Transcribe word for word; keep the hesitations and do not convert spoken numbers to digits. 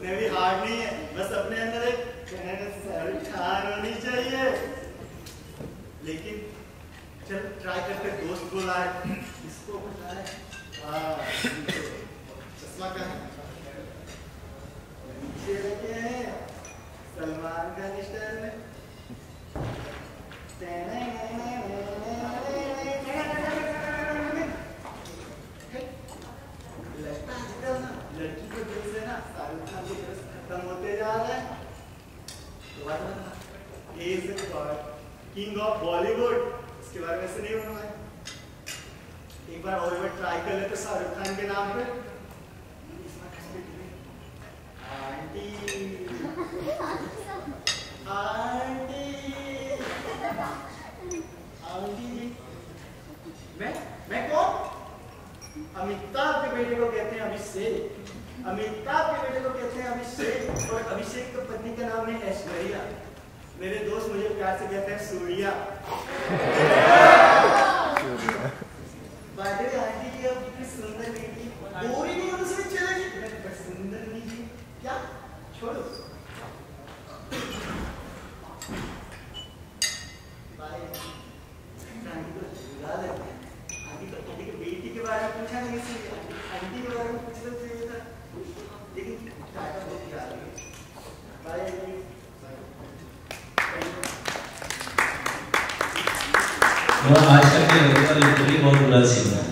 उतने भी हार्ड नहीं है, बस अपने अंदर एक ठान होनी चाहिए। लेकिन चल ट्राई करते, दोस्त बोला है इसको बताए। चश्मा का है, नीचे रखे हैं सलमान खान स्टाइल में। लड़की के दिल से ना शाहरुख खान के ड्रेस खत्म होते जा रहा है। He is the god, king of Bollywood, इसके बारे में से नहीं होना है। एक बार और बार ट्राई कर लेते शाहरुख खान के नाम पे। आंटी आंटी आंटी मैं मैं कौन? अमिताभ के बेटे को कहते हैं अभिषेक। अमिताभ के बेटे को कहते हैं अभिषेक, और अभिषेक की पत्नी का नाम है ऐश्वर्या। मेरे दोस्त मुझे प्यार से कहते हैं सूर्या। बादल आंटी की अब कितनी सुंदर बेटी, गोरी नहीं होने से चलेगी, पर सुंदर नहीं जी क्या, छोड़ो। बाय आंटी को बुला लेते हैं। आंटी को आंटी की बेटी के बारे में पूछा नहीं, इसलिए आंटी के बारे में पूछना चाहिए था, लेकिन टाटा बहुत प्यार है। बाय। आज तक बहुत बुरा सीन है।